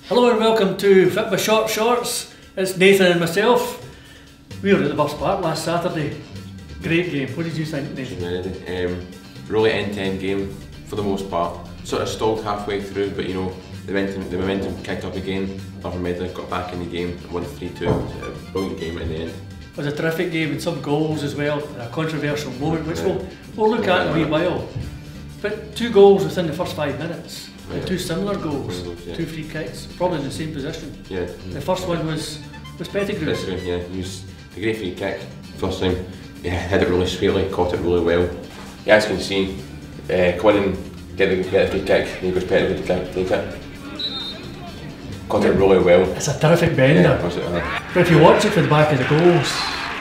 Hello and welcome to Fit with Short Shorts. It's Nathan and myself. We were at the Buffs Park last Saturday. Great game. What did you think, Nathan? Really end-to-end game for the most part. Sort of stalled halfway through, but you know, the momentum kicked up again. Alphameda got back in the game and won 3-2. It was a brilliant game in the end. It was a terrific game and some goals as well. A controversial moment which we'll look at in a wee while. But 2 goals within the first 5 minutes. And 2 similar goals, 2 free kicks, probably in the same position. Yeah. The first one was Pettigrew. Yeah, he was a great free kick. First time, he hit it really sweetly, caught it really well. You guys can see, come in and get the free kick, and he goes Pettigrew to take it. Caught it really well. It's a terrific bender. Yeah, but if you watch it from the back of the goals,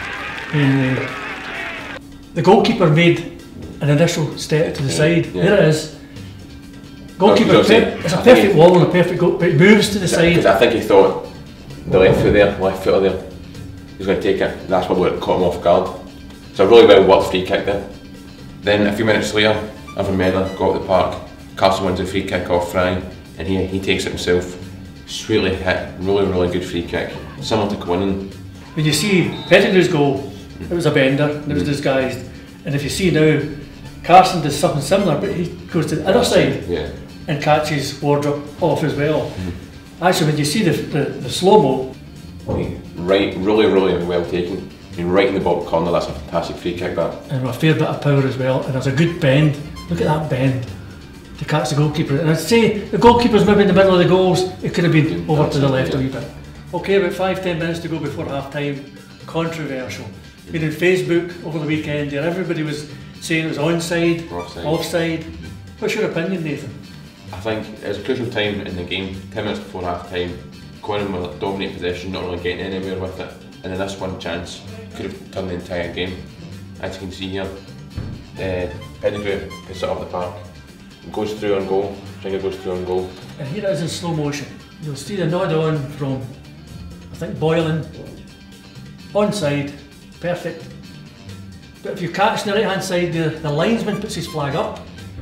the goalkeeper made an initial step to the side. Yeah. There it is. Goalkeeper, it's a perfect wall and a perfect goal, but it moves to the side. I think he thought the left footer there, he was going to take it, and that's what caught him off guard. So a really well worked free kick there. Then a few minutes later, Alphameda got to the park, Carson wins a free kick off Fry, and he takes it himself. Sweetly hit, really good free kick, similar to Conan. When you see Pettigrew's goal, it was a bender, and it was disguised. And if you see now, Carson does something similar, but he goes to the other side and catches Wardrop off as well. Actually, when you see the slow-mo, right, really well taken. I mean, right in the bottom corner, that's a fantastic free kick that. And with a fair bit of power as well, and there's a good bend. Look at that bend to catch the goalkeeper. And I'd say the goalkeeper's maybe in the middle of the goals, it could have been over to the left a wee bit. Okay, about 5-10 minutes to go before half-time. Controversial. Been on Facebook over the weekend and everybody was saying it was onside, offside. What's your opinion, Nathan? I think it was a crucial time in the game, 10 minutes before half-time. Conan will dominate possession, not really getting anywhere with it, and then this one chance could have turned the entire game. As you can see here, Pettigrew puts it up the park, goes through on goal, Stringer goes through on goal. And here it is in slow motion. You'll see the nod on from, I think, Boylan, onside, perfect. But if you catch the right hand side, the linesman puts his flag up.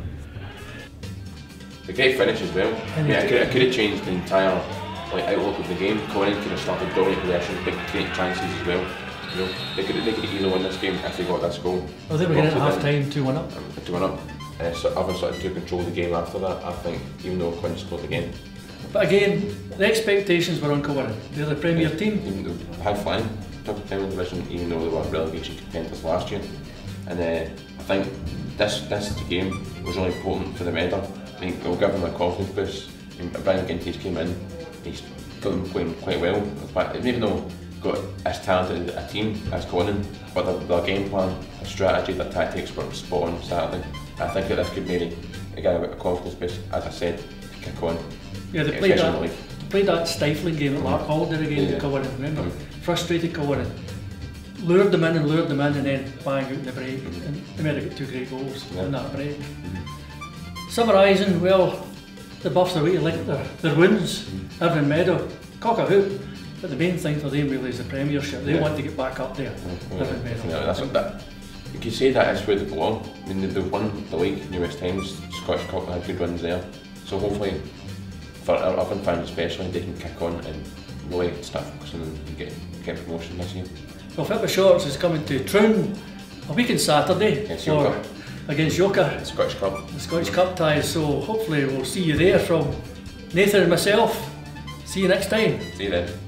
A great finish as well. Yeah, it could have changed the entire outlook of the game. Conan could have started dominating possession, big great chances as well. You know, they could easily win this game if they got this goal. Well, they were getting at half time, 2-1 up. 2-1 up. Others started to control the game after that, I think, even though Conan scored again. But again, the expectations were on Conan. They're the Premier team. They had flying, top of the division, even though they were relegation contenders last year. And I think this game was really important for the medal. I think it'll give them a confidence boost. Brian Ginties came in, he's got them playing quite well. Even though he's got as talented a team as Conan, but their game plan, their strategy, their tactics were spot on Saturday. I think that this could maybe get a confidence boost, as I said, to kick on. Yeah, they played that stifling game that Lark Hall did again to Conan, remember? Frustrated Conan. Lured them in, and then bang out in the break. And they made it 2 great goals in that break. Summarising, well, the Buffs are waiting like their wins. Irvine Meadow, cock a hoop. But the main thing for them really is the Premiership. They want to get back up there. Irvine Meadow. You could say that is where they belong. I mean, they've won the league numerous times. Scottish Cup had good runs there. So hopefully, for our Irvine fans especially, they can kick on and really start focusing and get promotion this year. Well, Fit with Shorts is coming to Troon a week on Saturday against Yoka. The Scottish Cup. The Scottish Cup ties, so hopefully we'll see you there from Nathan and myself. See you next time. See you then.